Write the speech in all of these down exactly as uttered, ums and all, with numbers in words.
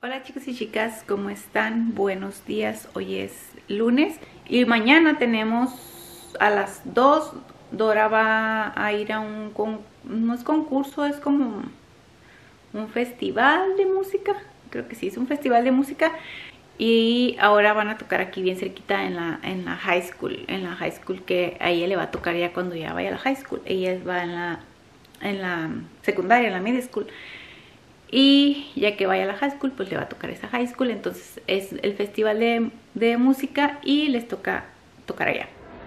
Hola chicos y chicas, ¿cómo están? Buenos días, hoy es lunes y mañana tenemos a las dos, Dora va a ir a un, con, no es concurso, es como un festival de música, creo que sí, es un festival de música y ahora van a tocar aquí bien cerquita en la, en la high school, en la high school que a ella le va a tocar ya cuando ya vaya a la high school, ella va en la, en la secundaria, en la middle school. Y ya que vaya a la high school, pues le va a tocar esa high school. Entonces es el festival de, de música y les toca tocar allá.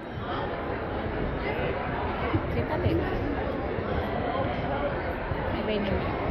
Siéntate. Ahí ven.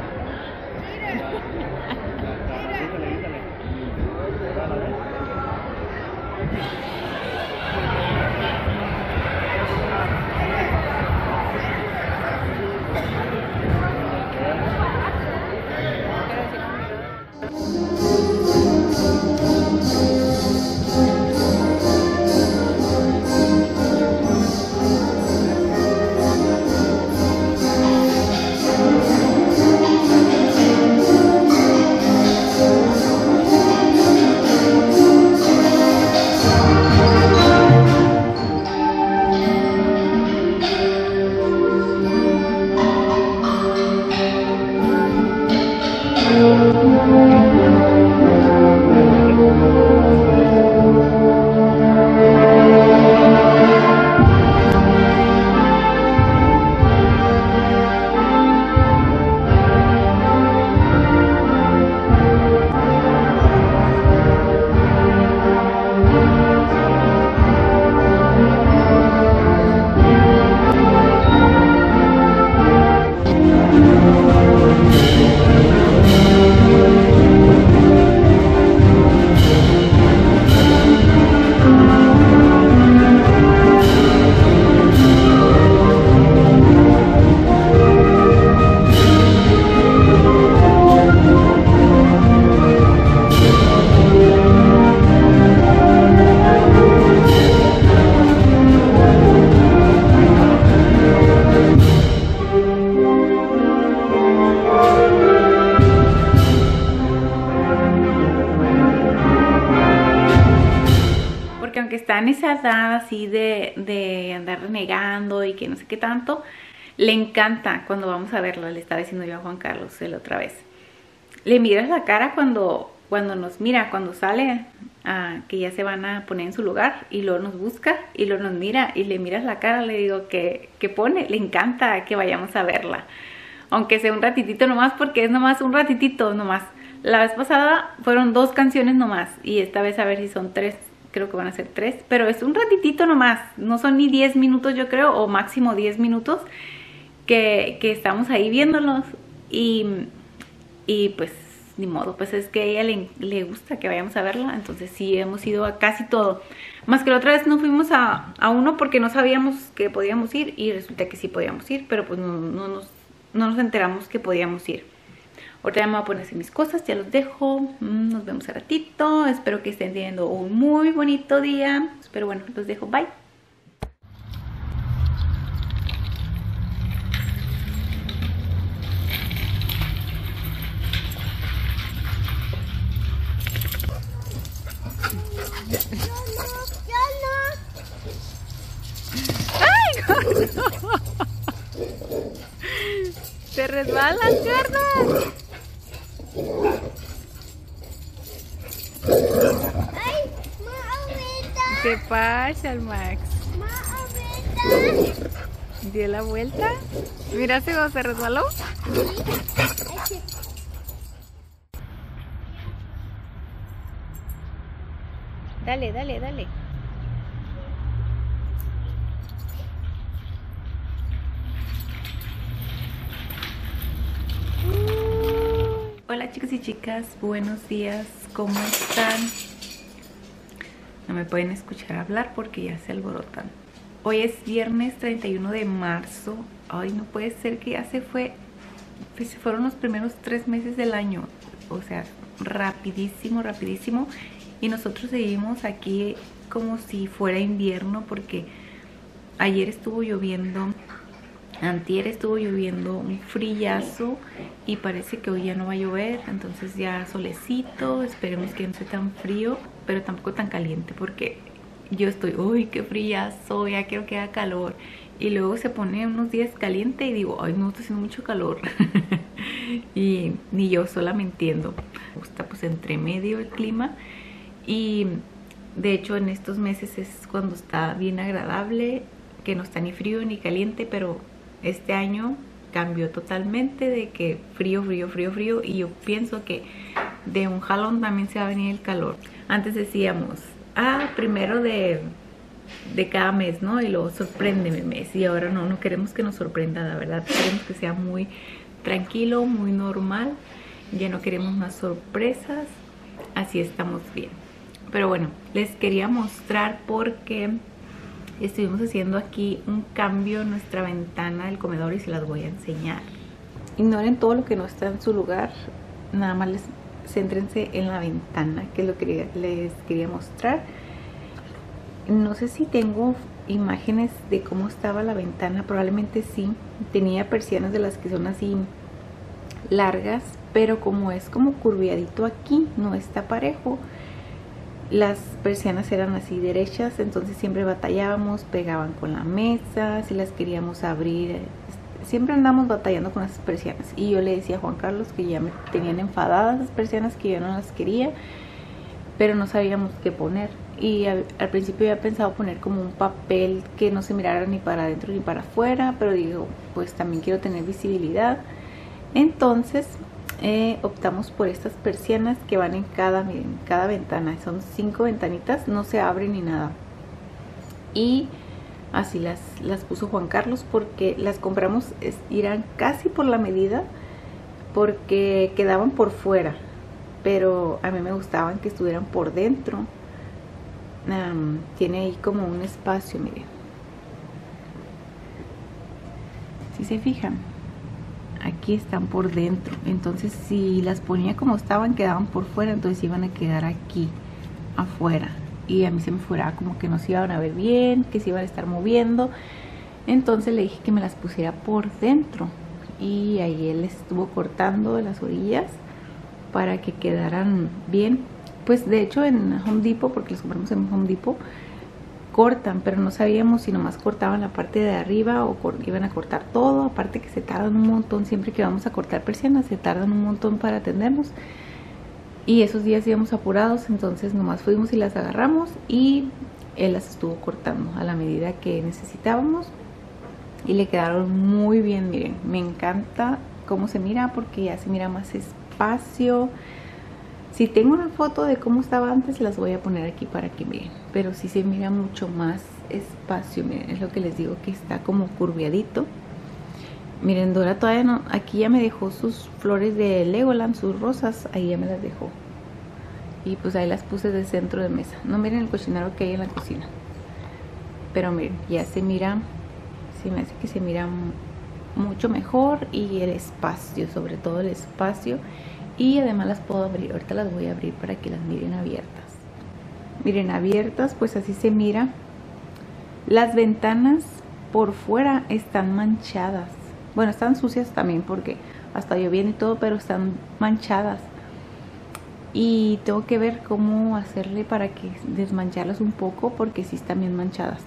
Aunque está en esa edad así de, de andar renegando y que no sé qué tanto, le encanta cuando vamos a verlo. Le estaba diciendo yo a Juan Carlos la otra vez, le miras la cara cuando, cuando nos mira, cuando sale, uh, que ya se van a poner en su lugar y luego nos busca y luego nos mira y le miras la cara, le digo que, que pone, le encanta que vayamos a verla, aunque sea un ratitito nomás, porque es nomás un ratitito nomás. La vez pasada fueron dos canciones nomás y esta vez a ver si son tres. Creo que van a ser tres, pero es un ratitito nomás, no son ni diez minutos yo creo, o máximo diez minutos que, que estamos ahí viéndolos y, y pues ni modo, pues es que a ella le, le gusta que vayamos a verla, entonces sí hemos ido a casi todo, más que la otra vez no fuimos a, a uno porque no sabíamos que podíamos ir y resulta que sí podíamos ir, pero pues no, no, nos, no nos enteramos que podíamos ir. Ahorita ya me voy a poner mis cosas, ya los dejo, nos vemos a ratito, espero que estén teniendo un muy bonito día, pero bueno, los dejo, bye. ¡Ay, no! ¡Te resbalan las piernas! Ay, ma, ¿Qué pasa, Max? ma, ¿Dio la vuelta? ¿Miraste cómo se resbaló? sí. Dale, dale, dale. Hola chicos y chicas, buenos días, ¿cómo están? No me pueden escuchar hablar porque ya se alborotan. Hoy es viernes treinta y uno de marzo. Ay, no puede ser que ya se fue, pues se fueron los primeros tres meses del año. O sea, rapidísimo, rapidísimo. Y nosotros seguimos aquí como si fuera invierno porque ayer estuvo lloviendo Antier estuvo lloviendo un frillazo y parece que hoy ya no va a llover, entonces ya solecito, esperemos que no sea tan frío, pero tampoco tan caliente, porque yo estoy, uy, qué frillazo, ya quiero que haga calor. Y luego se pone unos días caliente y digo, ay, no, está haciendo mucho calor. Y ni yo sola me entiendo. Me gusta pues entre medio el clima. Y de hecho en estos meses es cuando está bien agradable, que no está ni frío ni caliente, pero este año cambió totalmente de que frío, frío, frío, frío. Y yo pienso que de un jalón también se va a venir el calor. Antes decíamos, ah, primero de... de cada mes, ¿no? Y luego sorpréndeme mes. Y ahora no, no queremos que nos sorprenda, la verdad. Queremos que sea muy tranquilo, muy normal. Ya no queremos más sorpresas. Así estamos bien. Pero bueno, les quería mostrar porque estuvimos haciendo aquí un cambio en nuestra ventana del comedor y se las voy a enseñar. Ignoren todo lo que no está en su lugar. Nada más les céntrense en la ventana, que es lo que les quería mostrar. No sé si tengo imágenes de cómo estaba la ventana, probablemente sí. Tenía persianas de las que son así largas, pero como es como curviadito aquí, no está parejo. Las persianas eran así derechas, entonces siempre batallábamos, pegaban con la mesa, si las queríamos abrir. Siempre andamos batallando con esas persianas. Y yo le decía a Juan Carlos que ya me tenían enfadadas las persianas, que yo no las quería, pero no sabíamos qué poner. Y al, al principio había pensado poner como un papel que no se mirara ni para adentro ni para afuera, pero digo, pues también quiero tener visibilidad. Entonces eh, optamos por estas persianas que van en cada, miren, cada ventana. Son cinco ventanitas, no se abren ni nada. Y así las, las puso Juan Carlos porque las compramos, es, irán casi por la medida, porque quedaban por fuera, pero a mí me gustaban que estuvieran por dentro. Um, tiene ahí como un espacio, miren, si se fijan, aquí están por dentro, entonces si las ponía como estaban quedaban por fuera, entonces iban a quedar aquí afuera y a mí se me fuera como que no se iban a ver bien, que se iban a estar moviendo. Entonces le dije que me las pusiera por dentro y ahí él estuvo cortando las orillas para que quedaran bien. Pues de hecho en Home Depot, porque los compramos en Home Depot, cortan, pero no sabíamos si nomás cortaban la parte de arriba o iban a cortar todo. Aparte que se tardan un montón, siempre que vamos a cortar persianas se tardan un montón para atendernos. Y esos días íbamos apurados, entonces nomás fuimos y las agarramos y él las estuvo cortando a la medida que necesitábamos. Y le quedaron muy bien, miren, me encanta cómo se mira porque ya se mira más espacio. Si tengo una foto de cómo estaba antes, las voy a poner aquí para que miren. Pero sí se mira mucho más espacio, miren, es lo que les digo, que está como curviadito. Miren, Dora todavía no, aquí ya me dejó sus flores de Legoland, sus rosas, ahí ya me las dejó. Y pues ahí las puse de centro de mesa. No miren el cochinero que hay en la cocina. Pero miren, ya se mira, se me hace que se mira mucho mejor. Y el espacio, sobre todo el espacio. Y además las puedo abrir, ahorita las voy a abrir para que las miren abiertas. Miren, abiertas, pues así se mira. Las ventanas por fuera están manchadas. Bueno, están sucias también porque hasta lloviendo y todo, pero están manchadas. Y tengo que ver cómo hacerle para que desmancharlas un poco porque sí están bien manchadas.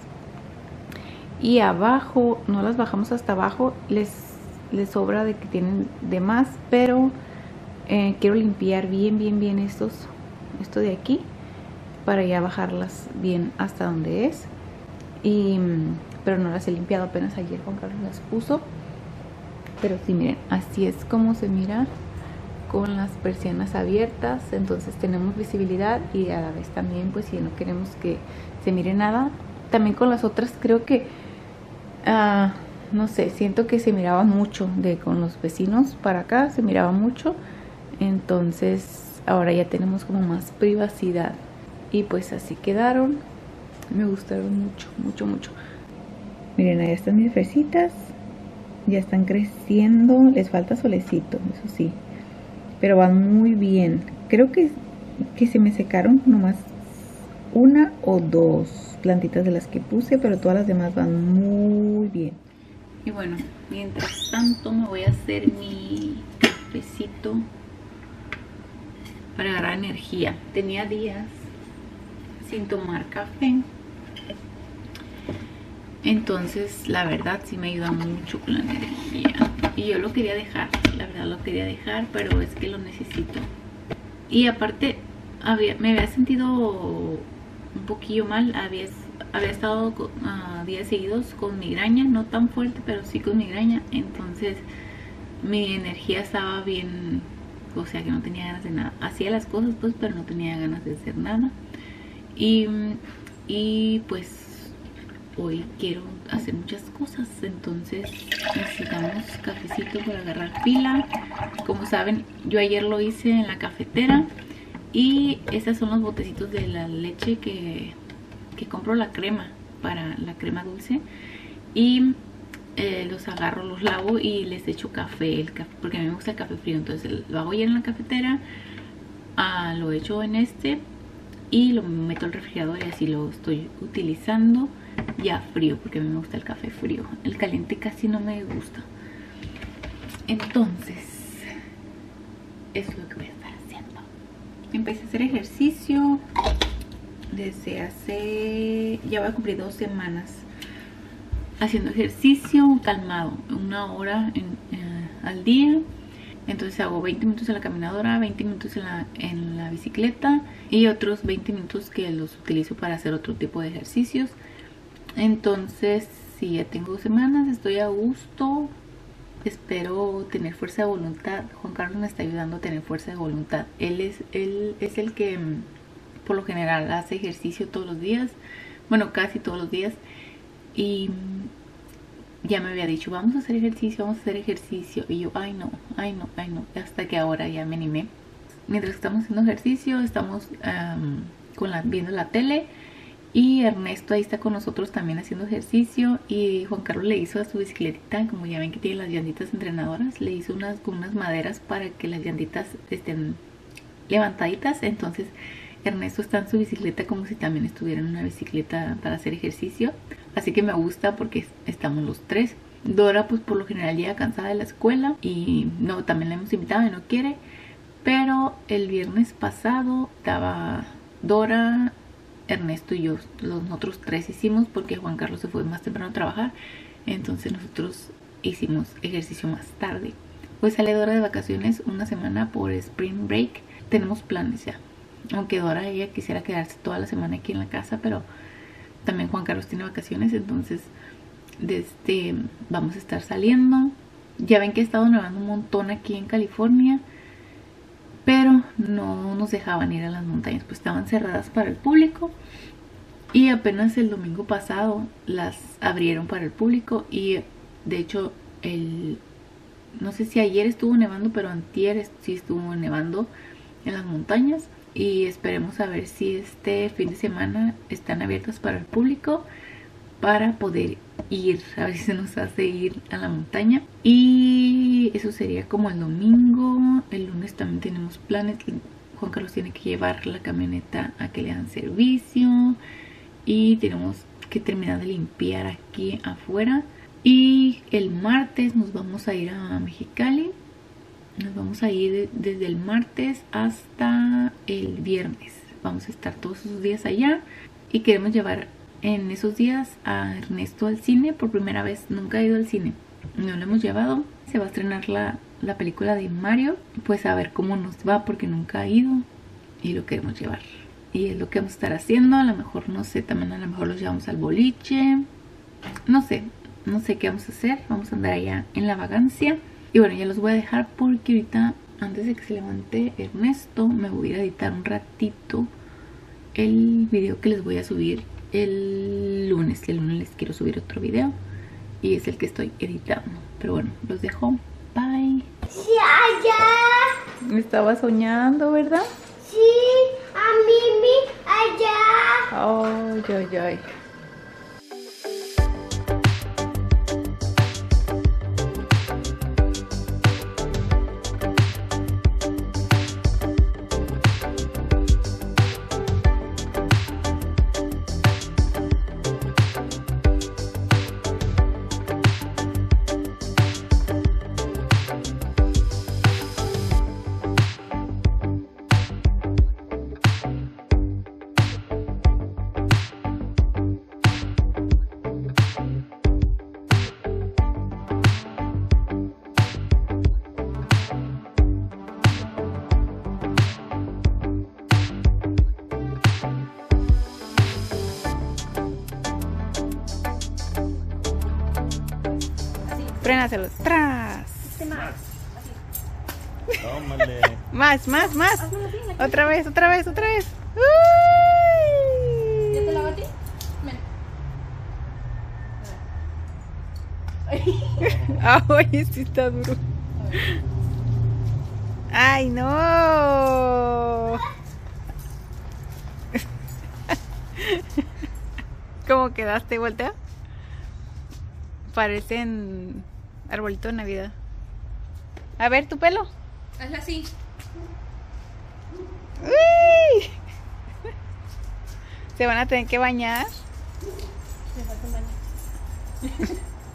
Y abajo, no las bajamos hasta abajo, les, les sobra de que tienen de más, pero... Eh, quiero limpiar bien, bien, bien estos, esto de aquí para ya bajarlas bien hasta donde es. Y, pero no las he limpiado, apenas ayer Juan Carlos las puso. Pero sí, miren, así es como se mira con las persianas abiertas. Entonces tenemos visibilidad y a la vez también, pues si no queremos que se mire nada. También con las otras creo que, uh, no sé, siento que se miraba mucho de con los vecinos para acá, se miraba mucho. Entonces ahora ya tenemos como más privacidad. Y pues así quedaron. Me gustaron mucho, mucho, mucho. Miren, ahí están mis fresitas. Ya están creciendo. Les falta solecito, eso sí. Pero van muy bien. Creo que, que se me secaron nomás una o dos plantitas de las que puse, pero todas las demás van muy bien. Y bueno, mientras tanto me voy a hacer mi cafecito para agarrar energía. Tenía días sin tomar café, entonces la verdad sí me ayuda mucho con la energía. Y yo lo quería dejar, la verdad lo quería dejar, pero es que lo necesito. Y aparte había, me había sentido un poquillo mal, había, había estado uh, días seguidos con migraña, no tan fuerte, pero sí con migraña. Entonces mi energía estaba bien, o sea que no tenía ganas de nada. Hacía las cosas pues, pero no tenía ganas de hacer nada. Y, y pues hoy quiero hacer muchas cosas, entonces necesitamos cafecito para agarrar pila. Como saben, yo ayer lo hice en la cafetera. Y estos son los botecitos de la leche que, que compro, la crema, para la crema dulce. Y eh, los agarro, los lavo y les echo café, el café, porque a mí me gusta el café frío. Entonces lo hago ya en la cafetera, ah, lo echo en este y lo meto al refrigerador y así lo estoy utilizando ya frío, porque a mí me gusta el café frío. El caliente casi no me gusta. Entonces, eso es lo que voy a estar haciendo. Empecé a hacer ejercicio desde hace, ya voy a cumplir dos semanas haciendo ejercicio calmado, una hora en, eh, al día. Entonces hago veinte minutos en la caminadora, veinte minutos en la, en la bicicleta y otros veinte minutos que los utilizo para hacer otro tipo de ejercicios. Entonces, si ya tengo dos semanas, estoy a gusto. Espero tener fuerza de voluntad. Juan Carlos me está ayudando a tener fuerza de voluntad. Él es, él es el que por lo general hace ejercicio todos los días. Bueno, casi todos los días. Y ya me había dicho, vamos a hacer ejercicio, vamos a hacer ejercicio. Y yo, ay no, ay no, ay no. Hasta que ahora ya me animé. Mientras estamos haciendo ejercicio, estamos um, con la, viendo la tele. Y Ernesto ahí está con nosotros también haciendo ejercicio. Y Juan Carlos le hizo a su bicicletita, como ya ven que tiene las llantitas entrenadoras, le hizo unas con unas maderas para que las llantitas estén levantaditas. Entonces Ernesto está en su bicicleta como si también estuviera en una bicicleta para hacer ejercicio. Así que me gusta porque estamos los tres. Dora pues por lo general llega cansada de la escuela y no, también la hemos invitado y no quiere. Pero el viernes pasado estaba Dora, Ernesto y yo, los nosotros tres hicimos, porque Juan Carlos se fue más temprano a trabajar. Entonces nosotros hicimos ejercicio más tarde. Pues sale Dora de vacaciones una semana por Spring Break. Tenemos planes ya. Aunque Dora, ella quisiera quedarse toda la semana aquí en la casa, pero también Juan Carlos tiene vacaciones, entonces desde, vamos a estar saliendo. Ya ven que ha estado nevando un montón aquí en California, pero no nos dejaban ir a las montañas, pues estaban cerradas para el público. Y apenas el domingo pasado las abrieron para el público. Y de hecho, el, no sé si ayer estuvo nevando, pero antier sí estuvo nevando en las montañas. Y esperemos a ver si este fin de semana están abiertas para el público, para poder ir, a ver si se nos hace ir a la montaña. Y eso sería como el domingo. El lunes también tenemos planes. Juan Carlos tiene que llevar la camioneta a que le hagan servicio. Y tenemos que terminar de limpiar aquí afuera. Y el martes nos vamos a ir a Mexicali. Nos vamos a ir de, desde el martes hasta el viernes. Vamos a estar todos esos días allá. Y queremos llevar en esos días a Ernesto al cine. Por primera vez, nunca ha ido al cine. No lo hemos llevado. Se va a estrenar la, la película de Mario. Pues a ver cómo nos va, porque nunca ha ido. Y lo queremos llevar. Y es lo que vamos a estar haciendo. A lo mejor, no sé, también a lo mejor los llevamos al boliche. No sé, no sé qué vamos a hacer. Vamos a andar allá en la vagancia. Y bueno, ya los voy a dejar porque ahorita, antes de que se levante Ernesto, me voy a ir a editar un ratito el video que les voy a subir el lunes. El lunes les quiero subir otro video y es el que estoy editando. Pero bueno, los dejo. Bye. Sí, allá. Me estaba soñando, ¿verdad? Sí, a Mimi, allá. Ay, ay, ay. Truénaselos. ¡Tras! Más. Tómale. Más, más, más. Otra vez, otra vez, otra vez. ¡Uy! ¿Ya te la batí? Ay, sí está duro. Ay, no. ¿Cómo quedaste? Voltea. Parecen arbolito de Navidad. A ver, tu pelo. Hazla así. Uy. Se van a tener que bañar. Me falta un baño.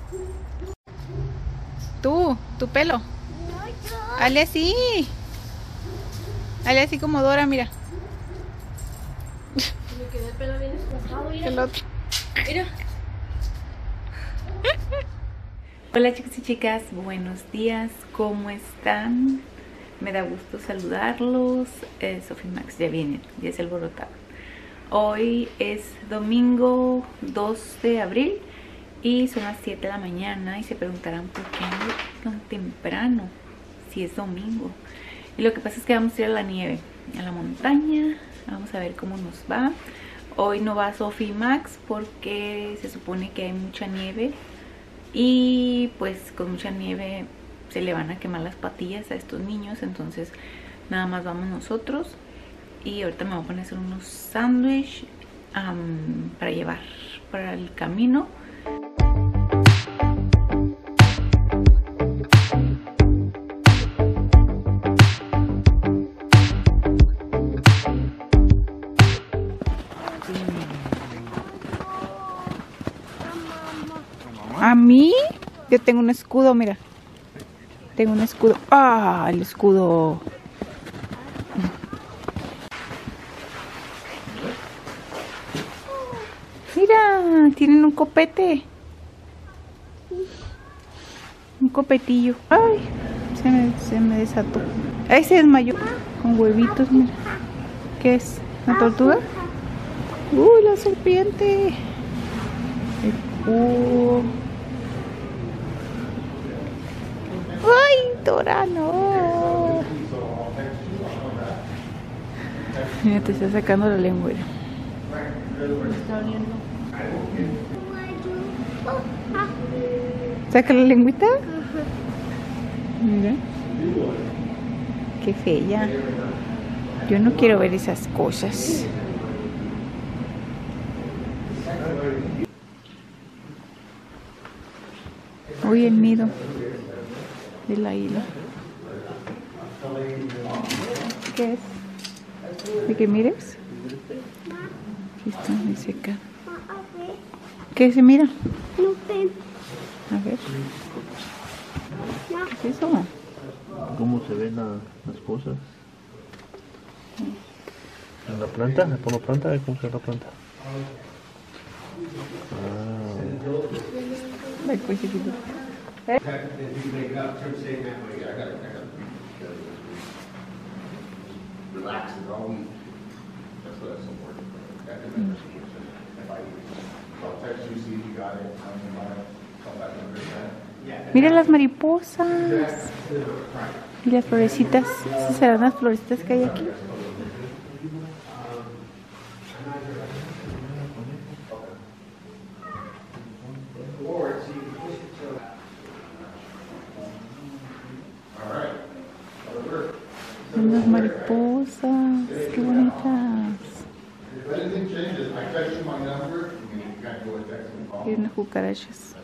Tú, tu pelo. No, yo. Hazle así. Hazle así como Dora, mira. Me quedó el pelo bien esponjado. Mira. El otro. Mira. Hola chicos y chicas, buenos días, ¿cómo están? Me da gusto saludarlos. eh, Sofía y Max ya vienen, ya se alborotaron. Hoy es domingo dos de abril y son las siete de la mañana y se preguntarán por qué ando tan temprano si es domingo. Y lo que pasa es que vamos a ir a la nieve, a la montaña, vamos a ver cómo nos va. Hoy no va Sofía y Max porque se supone que hay mucha nieve. Y pues con mucha nieve se le van a quemar las patillas a estos niños. Entonces nada más vamos nosotros. Y ahorita me voy a poner a hacer unos sándwiches um, para llevar para el camino. ¿A mí? Yo tengo un escudo, mira. Tengo un escudo. ¡Ah! El escudo. Mira, tienen un copete. Un copetillo. ¡Ay! Se me, se me desató. Ahí se desmayó. Con huevitos, mira. ¿Qué es? ¿Una tortuga? ¡Uy, la serpiente! El cubo. ¡Ay, Dora, no! Mira, te está sacando la lengua. Me está oliendo. ¿Saca la lengüita? Mira. Qué fea. Yo no quiero ver esas cosas. Uy, el nido de la isla. ¿Qué es? ¿De que mires? Aquí está, muy seca. ¿Qué se mira? A ver. ¿Qué es eso? ¿Cómo se ven la- las cosas? ¿En la planta? ¿Me pongo planta? ¿Cómo se ve la planta? Ah, Ay, pues chiquito. Mira las mariposas y las florecitas. ¿Esas serán las florecitas que hay aquí? Son las mariposas, qué bonitas. Y unas cucarachas.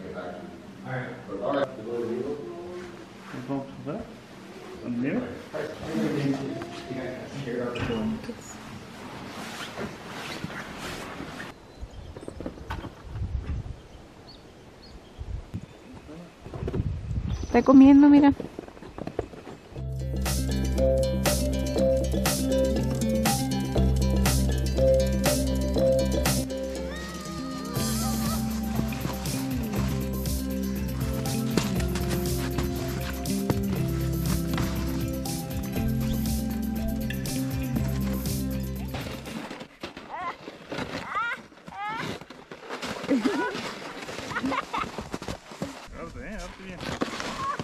¿vamos a jugar? ¿En nieve? Qué bonitas. Está comiendo, mira. Agárrate, eh, agárrate bien.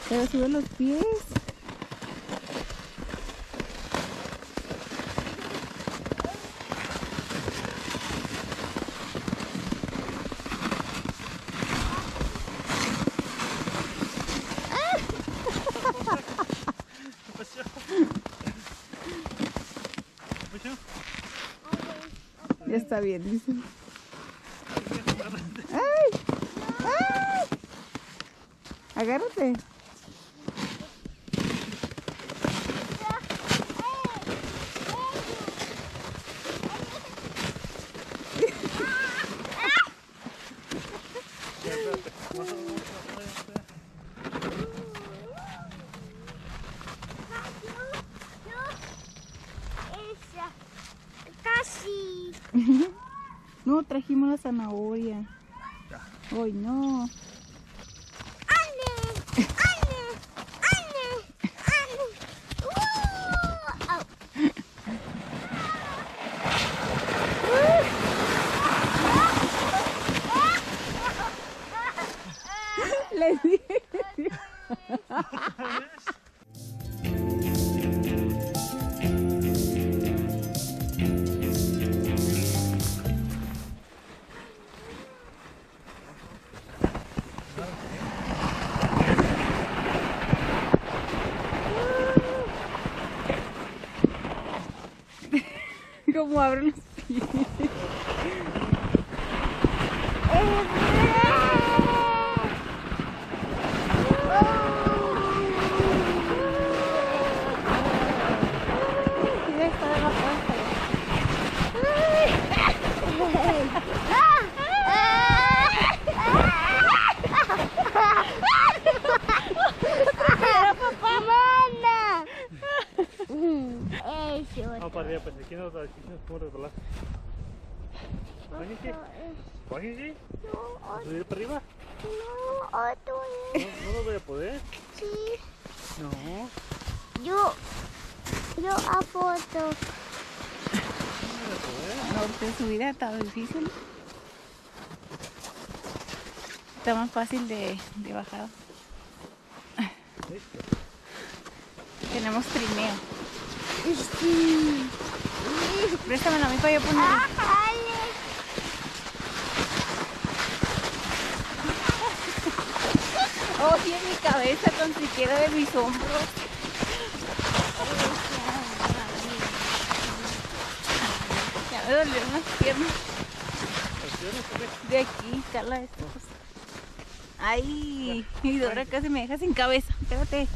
Pero sube los pies. Ya está bien, dice. ¡Ay! ¡Ay! Agárrate. Esa. Casi. No, trajimos la zanahoria. Ay, no. ¡Ane! ¡Ane! ¡Ane! ¡Ane! ¡Uh! Au. Les dije. Como abren los pies. Vamos para arriba, pues aquí no, aquí no podemos resbalar. Bájense, bájense. ¿A subir para arriba? No, otro. No, no lo voy a poder. Sí. No, Yo. Yo a foto. no voy a poder. No, de subida está difícil. Está más fácil de, de bajada. Listo. Tenemos trineo. Sí. Préstamelo a mí para yo poner. Oye, mi cabeza tan siquiera de mis hombros. Ya me dolieron las piernas. De aquí, cala esto. Ay, y Dora casi me deja sin cabeza. Espérate.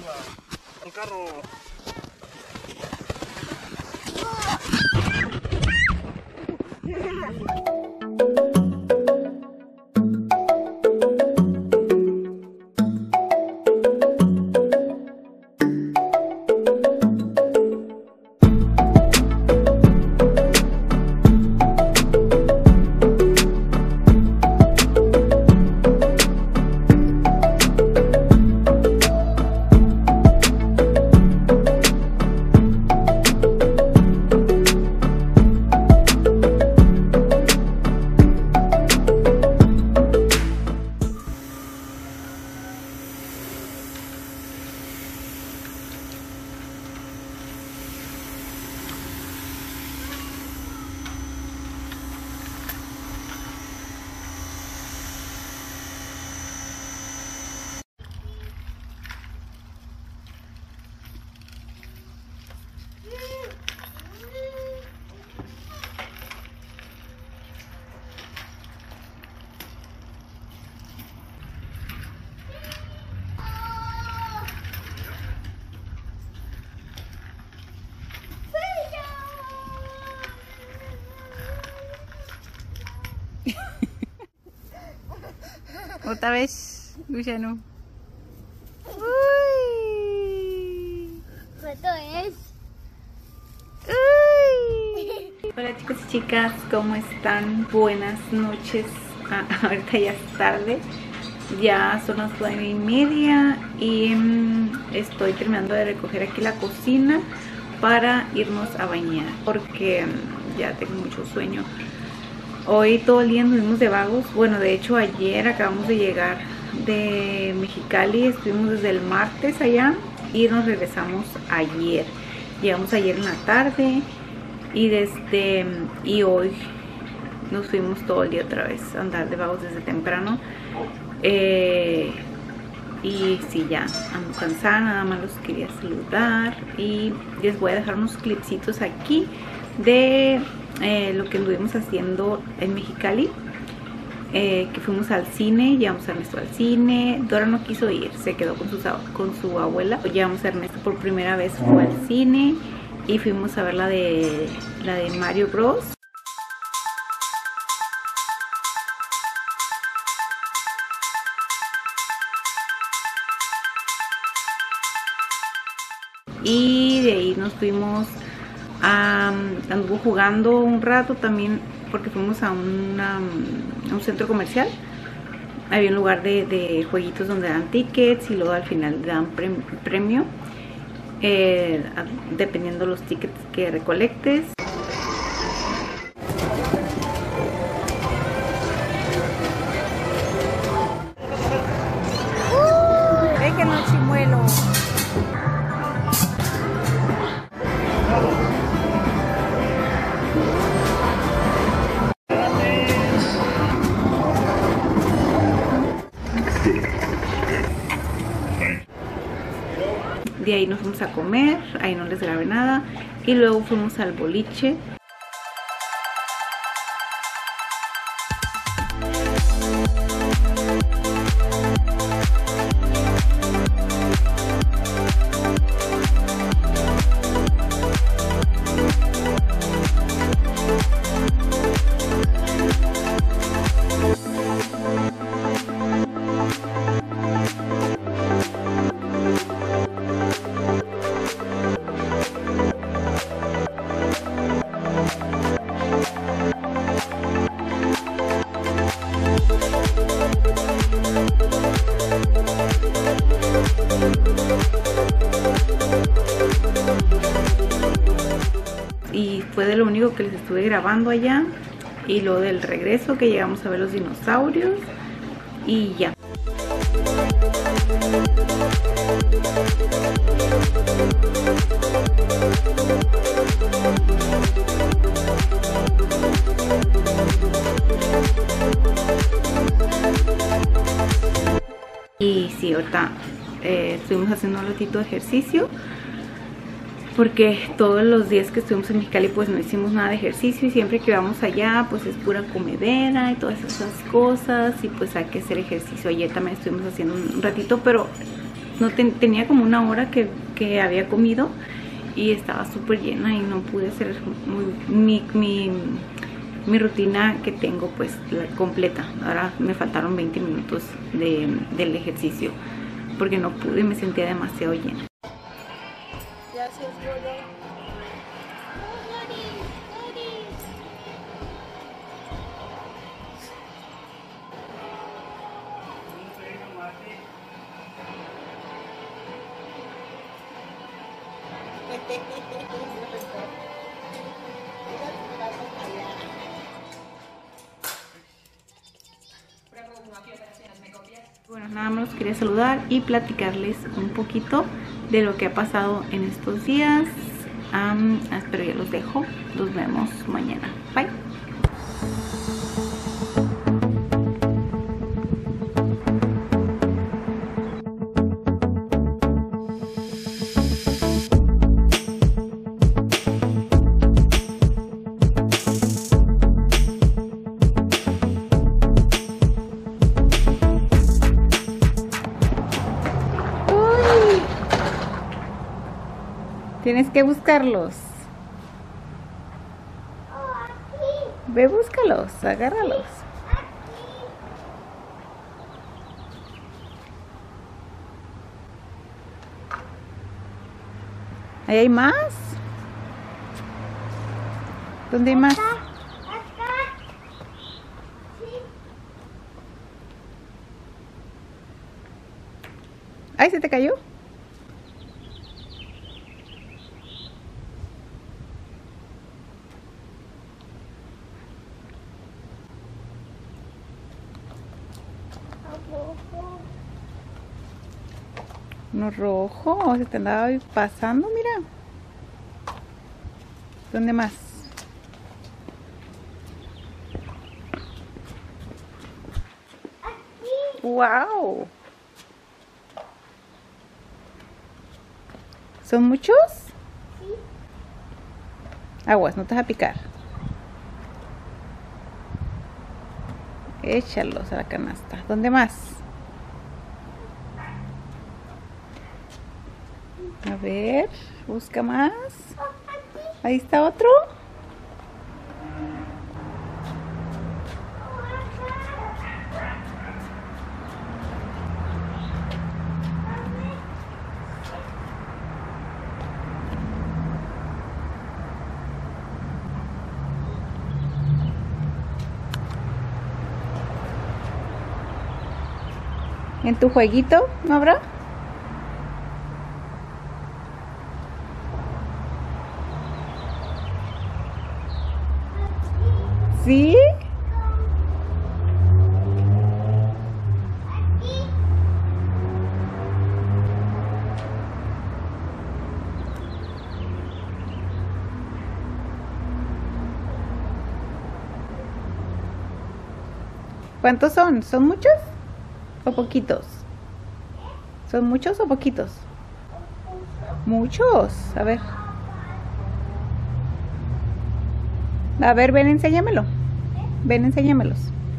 ¡Al carro! Otra vez, Luciano. Uy. ¿Cuánto es? Uy. Hola chicos y chicas, ¿cómo están? Buenas noches. Ah, ahorita ya es tarde. Ya son las nueve y media y mmm, estoy terminando de recoger aquí la cocina para irnos a bañar porque mmm, ya tengo mucho sueño. Hoy todo el día anduvimos de vagos. Bueno, de hecho ayer acabamos de llegar de Mexicali. Estuvimos desde el martes allá y nos regresamos ayer. Llegamos ayer en la tarde y desde y hoy nos fuimos todo el día otra vez a andar de vagos desde temprano. Eh, y sí, ya ando cansada, nada más los quería saludar y les voy a dejar unos clipsitos aquí de eh, lo que anduvimos haciendo en Mexicali, eh, que fuimos al cine, llevamos a Ernesto al cine. Dora no quiso ir, se quedó con su, con su abuela. Llevamos a Ernesto por primera vez, fue al cine y fuimos a ver la de, la de Mario Bros. Y de ahí nos fuimos a, anduvo jugando un rato también porque fuimos a, una, a un centro comercial. Había un lugar de, de jueguitos donde dan tickets y luego al final dan premio, eh, dependiendo los tickets que recolectes. Déjenlo, chimuelo. De ahí nos fuimos a comer, ahí no les grabé nada y luego fuimos al boliche. Y fue de lo único que les estuve grabando allá. Y lo del regreso, que llegamos a ver los dinosaurios. Y ya. Y sí, ahorita eh, estuvimos haciendo un ratito de ejercicio porque todos los días que estuvimos en Mexicali pues no hicimos nada de ejercicio y siempre que vamos allá pues es pura comedera y todas esas cosas y pues hay que hacer ejercicio. Ayer también estuvimos haciendo un ratito, pero no ten, tenía como una hora que, que había comido y estaba súper llena y no pude hacer muy, mi, mi, mi rutina que tengo pues la completa. Ahora me faltaron veinte minutos de, del ejercicio porque no pude, me sentía demasiado llena. Gracias, gordo. Bueno, nada más los quería saludar y platicarles un poquito de lo que ha pasado en estos días. Um, espero ya los dejo. Nos vemos mañana. Bye. Tienes que buscarlos. Ve, búscalos, agárralos. ¿Ahí hay más? ¿Dónde hay más? Ay, ¿se te cayó? Uno rojo, se te andaba pasando, mira. ¿Dónde más? ¡Wow! ¿Son muchos? Sí. Aguas, no te vas a picar. Échalos a la canasta. ¿Dónde más? A ver, busca más. Ahí está otro. ¿En tu jueguito no habrá? ¿Sí? ¿Cuántos son? ¿Son muchos o poquitos? ¿Son muchos o poquitos? Muchos. A ver. A ver, ven, enséñamelo. Ven, enséñamelos.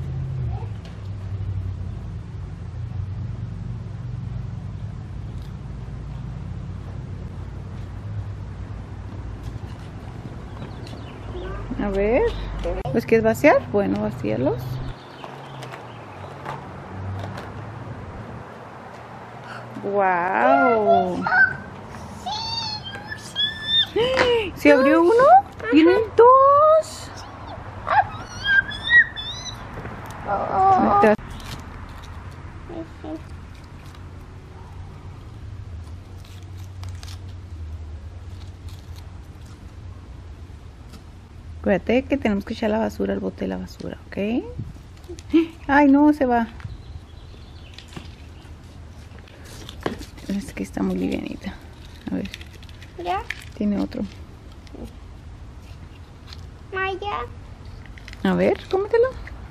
A ver. ¿Los quieres vaciar? Bueno, vacíalos. ¡Wow! ¿Se abrió uno? ¡Vienen dos! Oh. Acuérdate que tenemos que echar la basura al bote de la basura, ¿ok? ¡Ay, no! Se va. Es que está muy livianita. A ver. ¿Ya? Tiene otro. Maya. A ver, cómetelo.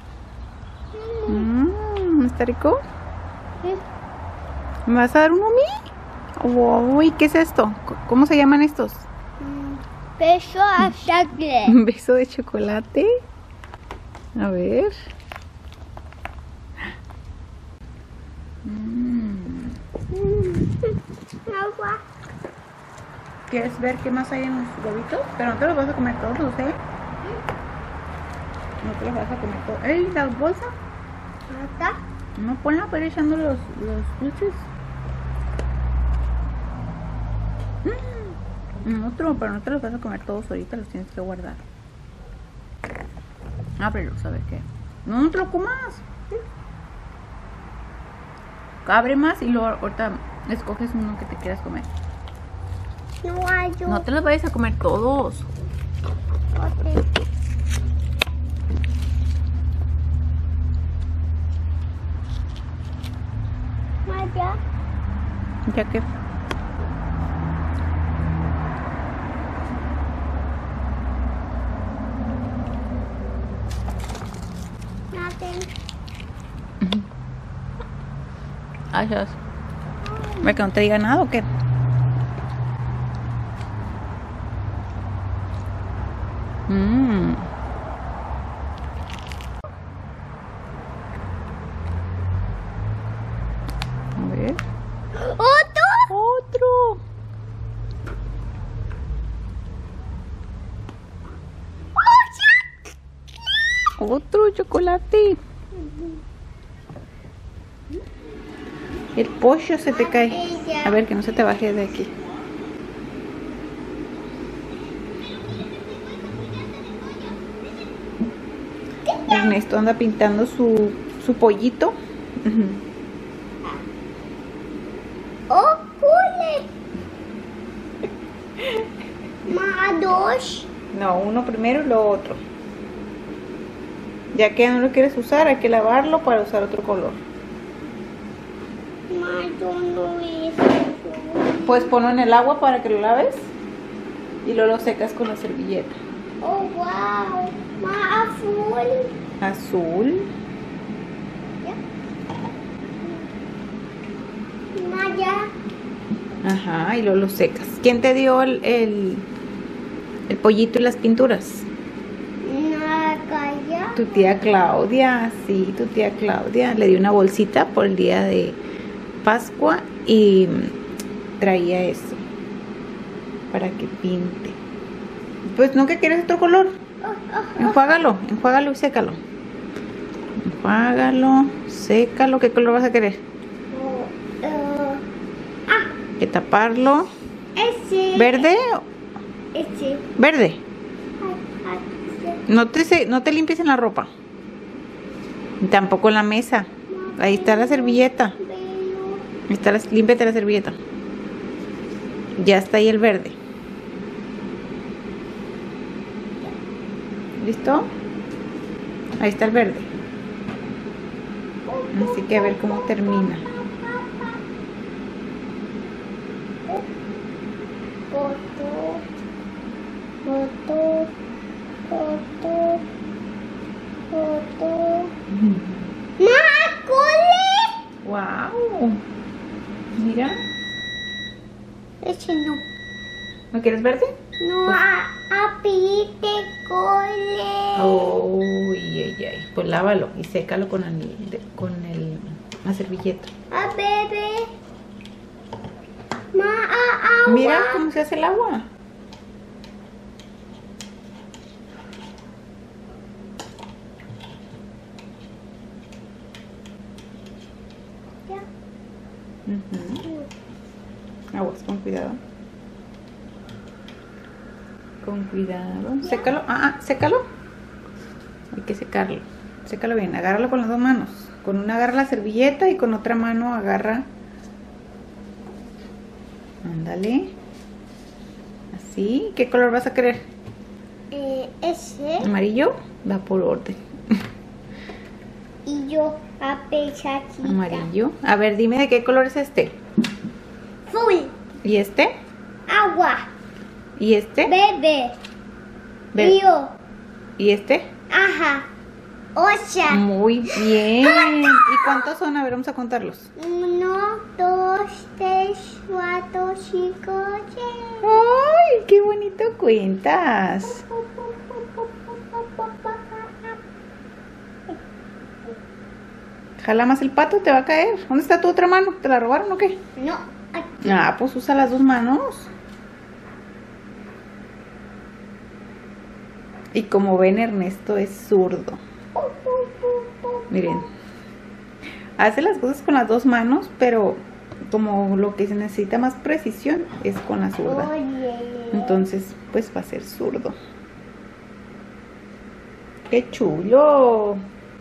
Mmm, ¿está rico? Sí. ¿Me vas a dar uno a mí? Uy, ¿qué es esto? ¿Cómo se llaman estos? Beso a chocolate. ¿Un beso de chocolate? A ver. Mm. Agua. ¿Quieres ver qué más hay en los huevitos? Pero no te los vas a comer todos, ¿eh? No te los vas a comer todos. ¡Ey, la bolsa! Acá. No, ponla para ir echando los, los dulces. Mm, otro, pero no te los vas a comer todos ahorita, los tienes que guardar. Ábrelos, a ver qué. No, no te lo comas. Abre más y luego ahorita escoges uno que te quieras comer. No hay yo. No te los vayas a comer todos. Ok. Maya. Ya que Nothing. Ay, Dios. ¿Ve que no te diga nada o qué? Mmm. A ver. ¿Otro? Otro. Otro chocolate. El pollo se te cae. A ver, que no se te baje de aquí. Ernesto anda pintando su, su pollito. Oh, cool. Más dos. No, uno primero y luego otro. Ya que no lo quieres usar, hay que lavarlo para usar otro color. Más uno es. Pues ponlo en el agua para que lo laves y luego lo secas con la servilleta. Oh, wow. Más azul. Azul. Maya. Ajá, y luego lo secas. ¿Quién te dio el, el, el pollito y las pinturas? Nagaya. Tu tía Claudia, sí, tu tía Claudia. Le dio una bolsita por el día de Pascua y traía eso para que pinte. Pues no, que quieres otro color. Enjuágalo, enjuágalo y sécalo. Enjuágalo, sécalo. ¿Qué color vas a querer? Oh, uh, ah, Hay que taparlo. ese. ¿Verde? Ese. Verde. Ah, ah, No te, se- no te limpies en la ropa. Ni tampoco en la mesa. Ahí está la servilleta. Pero. Ahí está la, límpiate la servilleta. Ya está ahí el verde. ¿Listo? Ahí está el verde. Así que a ver cómo termina. Foto. Foto. Foto. Foto. ¡Más cole! ¡Wow! Mira. Ese no. ¿No quieres verde? No, Pues- a, a pite cole. Uy, ay, ay. Pues lávalo y sécalo con el, de- con el, la servilleta. A bebé. Ma, a agua. Mira cómo se hace el agua. Ya. Ujú. Aguas, con cuidado. Con cuidado. Sécalo. Ah, ah, sécalo. Hay que secarlo. Sécalo bien. Agárralo con las dos manos. Con una agarra la servilleta y con otra mano agarra. Ándale. Así. ¿Qué color vas a querer? Eh, ese. ¿Amarillo? Va por orden. Y yo a pechachita. Amarillo. A ver, dime de qué color es este. Full. ¿Y este? Agua. ¿Y este? Bebé. Ve- Yo. ¿Y este? Ajá. Ocha. Muy bien. ¿Y cuántos son? A ver, vamos a contarlos. Uno, dos, tres, cuatro, cinco, seis. ¡Ay, qué bonito cuentas! Jala más el pato, te va a caer. ¿Dónde está tu otra mano? ¿Te la robaron o qué? No. Aquí. Ah, pues usa las dos manos. Y como ven, Ernesto es zurdo. Miren, hace las cosas con las dos manos, pero como lo que se necesita más precisión es con la zurda. Oye. Entonces, pues va a ser zurdo. ¡Qué chulo!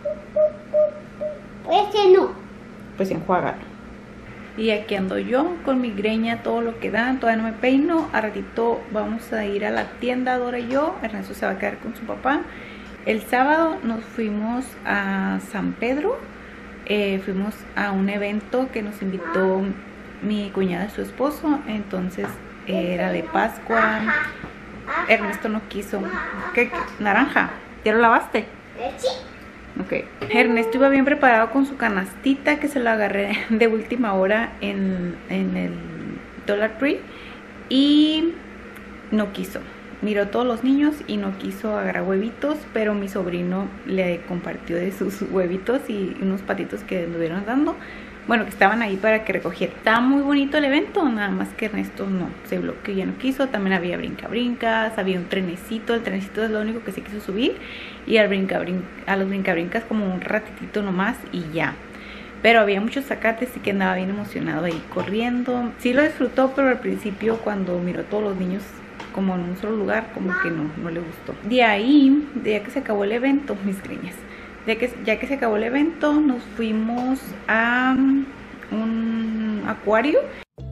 Ese no. Pues enjuágalo. Y aquí ando yo con mi greña, todo lo que da. Todavía no me peino. A ratito vamos a ir a la tienda, Dora y yo. Ernesto se va a quedar con su papá. El sábado nos fuimos a San Pedro. Eh, fuimos a un evento que nos invitó mi cuñada y su esposo. Entonces eh, era de Pascua. Ernesto no quiso. ¿Qué? ¿Qué? ¿Naranja? ¿Ya lo lavaste? Sí. Ok. Ernesto iba bien preparado con su canastita, que se lo agarré de última hora en, en el Dollar Tree. Y no quiso. Miró a todos los niños y no quiso agarrar huevitos, pero mi sobrino le compartió de sus huevitos y unos patitos que le estuvieron dando. Bueno, que estaban ahí para que recogiera. Estaba muy bonito el evento, nada más que Ernesto no se bloqueó, ya no quiso. También había brinca-brincas, había un trenecito. El trenecito es lo único que se quiso subir. Y al brinca -brinca, a los brinca-brincas como un ratitito nomás y ya. Pero había muchos zacates y que andaba bien emocionado ahí corriendo. Sí lo disfrutó, pero al principio cuando miró a todos los niños como en un solo lugar, como que no, no le gustó. De ahí, de ya que se acabó el evento, mis greñas. Ya que, ya que se acabó el evento, nos fuimos a un acuario.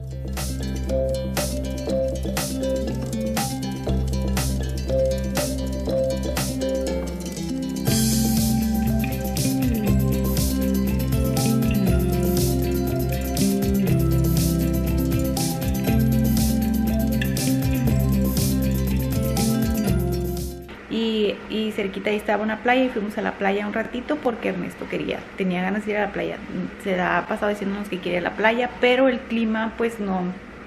Y, y cerquita ahí estaba una playa y fuimos a la playa un ratito porque Ernesto quería, tenía ganas de ir a la playa. Se ha pasado diciéndonos que quiere ir a la playa, pero el clima pues no,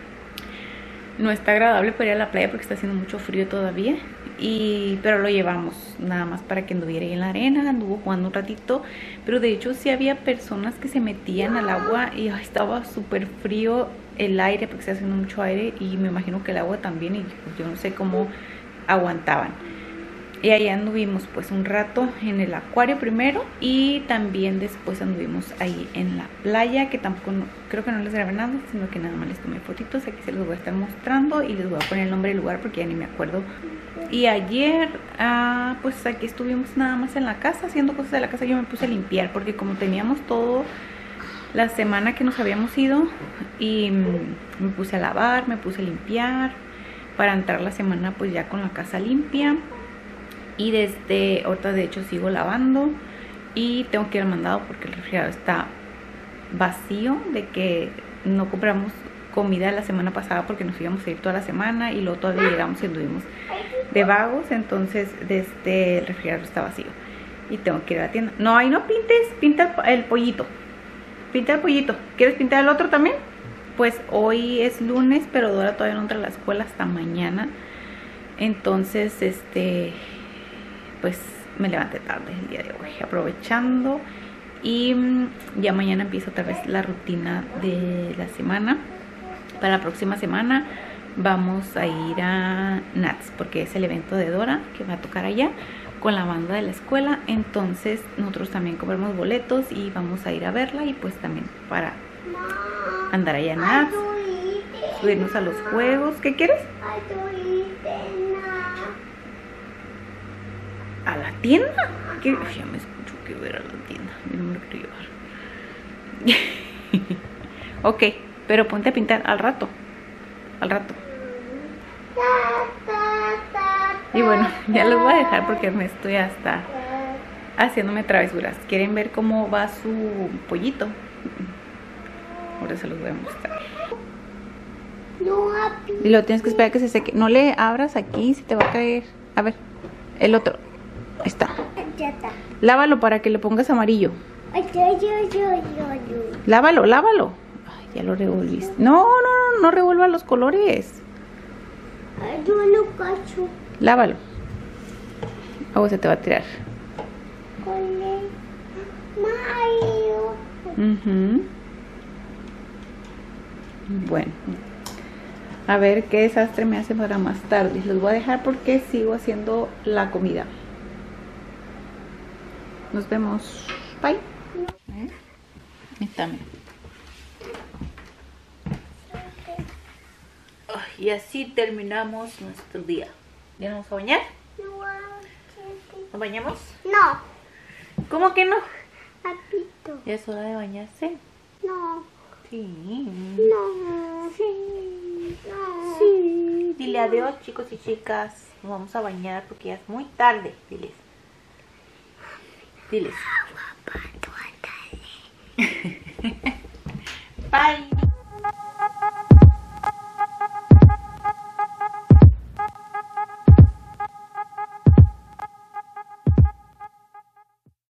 no está agradable para ir a la playa porque está haciendo mucho frío todavía. Y, pero lo llevamos nada más para que anduviera ahí en la arena, anduvo jugando un ratito. Pero de hecho sí había personas que se metían al agua y ay, estaba súper frío el aire porque está haciendo mucho aire y me imagino que el agua también, y pues, yo no sé cómo aguantaban. Y ahí anduvimos pues un rato en el acuario primero y también después anduvimos ahí en la playa, que tampoco, no, creo que no les grabé nada, sino que nada más les tomé fotitos. Aquí se los voy a estar mostrando y les voy a poner el nombre del lugar porque ya ni me acuerdo. Y ayer ah, pues aquí estuvimos nada más en la casa haciendo cosas de la casa. Yo me puse a limpiar porque como teníamos todo la semana que nos habíamos ido, y mmm, me puse a lavar, me puse a limpiar para entrar la semana pues ya con la casa limpia. Y desde ahorita de hecho sigo lavando y tengo que ir al mandado porque el refrigerador está vacío, de que no compramos comida la semana pasada porque nos íbamos a ir toda la semana y luego todavía llegamos y anduvimos de vagos. Entonces desde el refrigerador está vacío y tengo que ir a la tienda. No, ahí no pintes, pinta el, el pollito, pinta el pollito. ¿Quieres pintar el otro también? Pues hoy es lunes, pero Dora todavía no entra a la escuela hasta mañana. Entonces este... pues me levanté tarde el día de hoy, aprovechando. Y ya mañana empieza otra vez la rutina de la semana. Para la próxima semana vamos a ir a Nats, porque es el evento de Dora que va a tocar allá con la banda de la escuela. Entonces nosotros también compramos boletos y vamos a ir a verla. Y pues también para andar allá en Nats, subirnos a los juegos. ¿Qué quieres? ¿A la tienda? ¿Qué? Ay, ya me escucho que voy a ir a la tienda. Yo no me lo quiero llevar. Ok, pero ponte a pintar al rato. Al rato. Y bueno, ya los voy a dejar porque Ernesto ya está haciéndome travesuras. ¿Quieren ver cómo va su pollito? Ahora se los voy a mostrar. Y lo tienes que esperar a que se seque. No le abras aquí, se te va a caer. A ver, el otro. Ahí está. Lávalo para que le pongas amarillo. Lávalo, lávalo. Ay, ya lo revolviste. No, no, no, no revuelva los colores. Yo no cacho. Lávalo. O se te va a tirar. Mario. Uh-huh. Bueno, a ver qué desastre me hace para más tarde. Los voy a dejar porque sigo haciendo la comida. Nos vemos. Bye. Ahí está, mira. Y así terminamos nuestro día. ¿Ya nos vamos a bañar? ¿Nos bañamos? No, ¿Cómo que no? papito. Ya es hora de bañarse. No, Sí. no, Sí. no. Sí. Dile adiós, chicos y chicas. Nos vamos a bañar porque ya es muy tarde. Diles. Diles. Bye.